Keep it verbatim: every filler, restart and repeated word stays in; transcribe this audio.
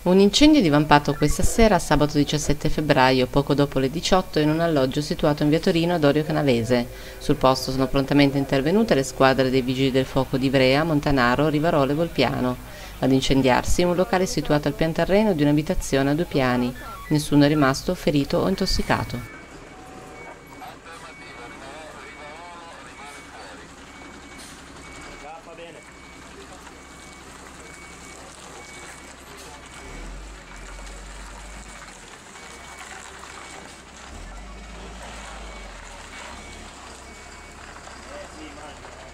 Un incendio è divampato questa sera, sabato diciassette febbraio, poco dopo le diciotto, in un alloggio situato in via Torino ad Orio Canavese. Sul posto sono prontamente intervenute le squadre dei Vigili del Fuoco di Ivrea, Montanaro, Rivarolo e Volpiano. Ad incendiarsi un locale situato al pian terreno di un'abitazione a due piani. Nessuno è rimasto ferito o intossicato. Va bene. Eh sì, immagino.